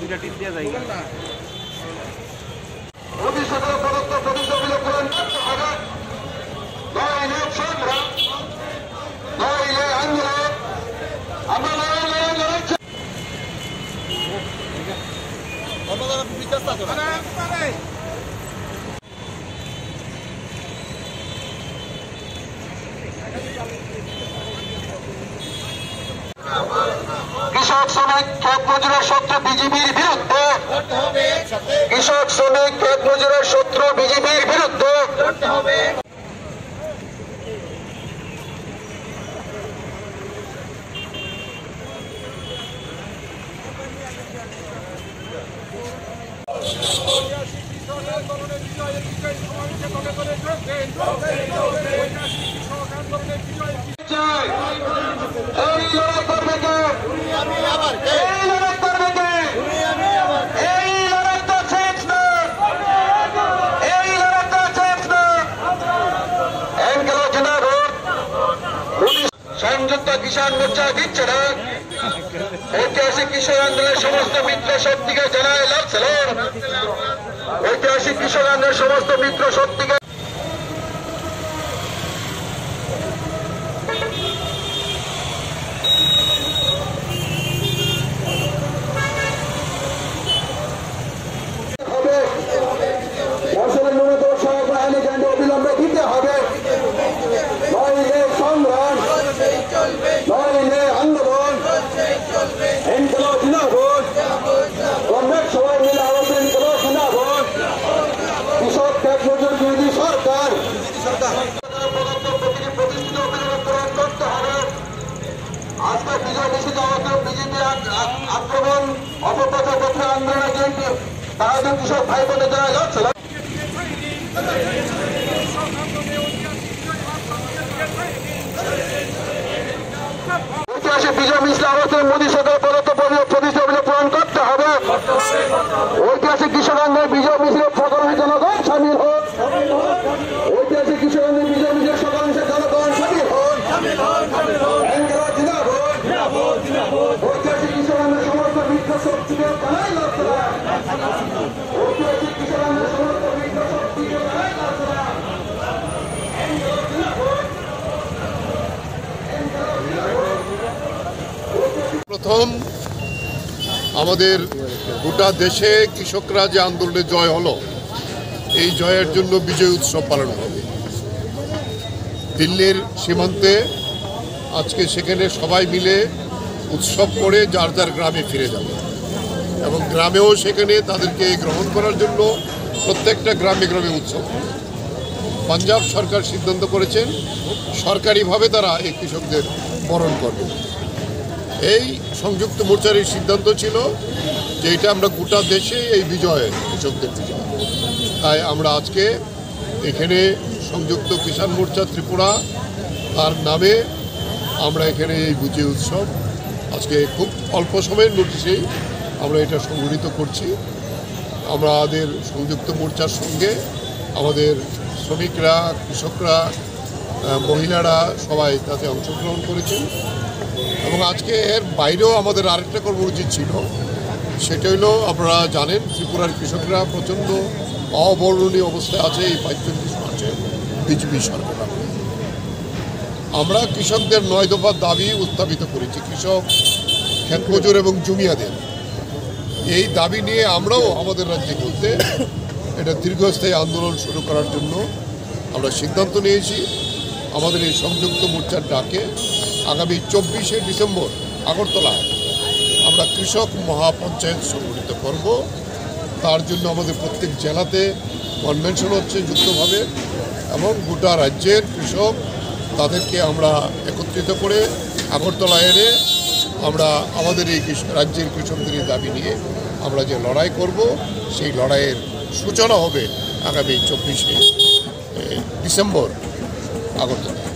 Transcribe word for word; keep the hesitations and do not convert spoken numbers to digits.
দুইটা টিপ দিয়ে যাই কৃষক শ্রমিক ক্ষেত মজুরের শত্রু বিজেপির বিরুদ্ধে কৃষক শ্রমিক ক্ষেত মজুরের শত্রু বিজেপির বিরুদ্ধে সংযুক্ত কিষাণ মোর্চা দিচ্ছে না ঐতিহাসিক কৃষক আন্দোলনের সমস্ত মিত্র শক্তিকে জানায় লাল সালাম। ঐতিহাসিক কৃষক আন্দোলনের সমস্ত মিত্র শক্তিকে ফসলের ন্যূনতম সহায়ক আইনি কাণ্ডে অবিলম্বে দিতে হবে, নইলে সংগ্রাম, নইলে আন্দোলন, ইনকলাব জিন্দাবাদ, গভর্নমেন্ট সবাই মিলে আলোচনা ইনকলাব জিন্দাবাদ। কৃষক ক্ষেত মজুর বিরোধী সরকার আজকে বিজয় নিষিদ্ধ বিজেপি আক্রমণ অপপ্রচার পথে আন্দোলনের জন্য তারা যে কৃষক ভাই বোনের জানায় যাচ্ছে না। ঐতিহাসিক বিজয় মিছিল অবস্থায় মোদী সরকার প্রদত্ত প্রতিষ্ঠা পূরণ করতে হবে। ঐতিহাসিক কৃষক আন্দোলনের বিজয় মিছিলে সকল জনগণ সামিল হোক। ঐতিহাসিক কৃষক আন্দোলনের বিজয় মিছিলে সকল জনগণ সামিল হোক। ঐতিহাসিক কৃষক আন্দোলনের সমস্ত মিত্র শক্তিকে জানাই লাভ সালাম। ঐতিহাসিক কৃষক আন্দোলনের সমস্ত মিত্র শক্তিকে জানাই লাভ সালাম। প্রথম আমাদের গোটা দেশে কৃষকরা যে আন্দোলনে জয় হলো, এই জয়ের জন্য বিজয় উৎসব পালন হবে। দিল্লির সীমান্তে আজকে সেখানে সবাই মিলে উৎসব করে যার যার গ্রামে ফিরে যাবে এবং গ্রামেও সেখানে তাদেরকে গ্রহণ করার জন্য প্রত্যেকটা গ্রামে গ্রামে উৎসব। পাঞ্জাব সরকার সিদ্ধান্ত করেছেন সরকারিভাবে তারা এই কৃষকদের বরণ করবে। এই সংযুক্ত মোর্চার এই সিদ্ধান্ত ছিল যে এটা আমরা গোটা দেশে এই বিজয় কৃষকদের বিজয়। তাই আমরা আজকে এখানে সংযুক্ত কিষাণ মোর্চা ত্রিপুরা তার নামে আমরা এখানে এই বিজয় উৎসব আজকে খুব অল্প সময়ের নোটিশেই আমরা এটা সংগঠিত করছি। আমাদের সংযুক্ত মোর্চার সঙ্গে আমাদের শ্রমিকরা, কৃষকরা, মহিলারা সবাই তাতে অংশগ্রহণ করেছেন এবং আজকে এর বাইরেও আমাদের আরেকটা কর্মসূচি ছিল। সেটা হলো আপনারা জানেন ত্রিপুরার কৃষকরা প্রচণ্ড অবর্ণনীয় অবস্থায় আছে এই পঁয়তাল্লিশ মাসে বিজেপি সরকার। আমরা কৃষকদের নয় দফার দাবি উত্থাপিত করেছি, কৃষক, ক্ষেত মজুর এবং জমিয়াদের এই দাবি নিয়ে আমরাও আমাদের রাজ্যে বলতে এটা দীর্ঘস্থায়ী আন্দোলন শুরু করার জন্য আমরা সিদ্ধান্ত নিয়েছি। আমাদের এই সংযুক্ত মোর্চার ডাকে আগামী চব্বিশে ডিসেম্বর আগরতলায় আমরা কৃষক মহাপঞ্চায়েত সংগঠিত করব। তার জন্য আমাদের প্রত্যেক জেলাতে কনভেনশন হচ্ছে যুক্তভাবে এবং গোটা রাজ্যের কৃষক তাদেরকে আমরা একত্রিত করে আগরতলা এনে আমরা আমাদের এই রাজ্যের কৃষকদের দাবি নিয়ে আমরা যে লড়াই করব সেই লড়াইয়ের সূচনা হবে আগামী চব্বিশে ডিসেম্বর আগরতলা।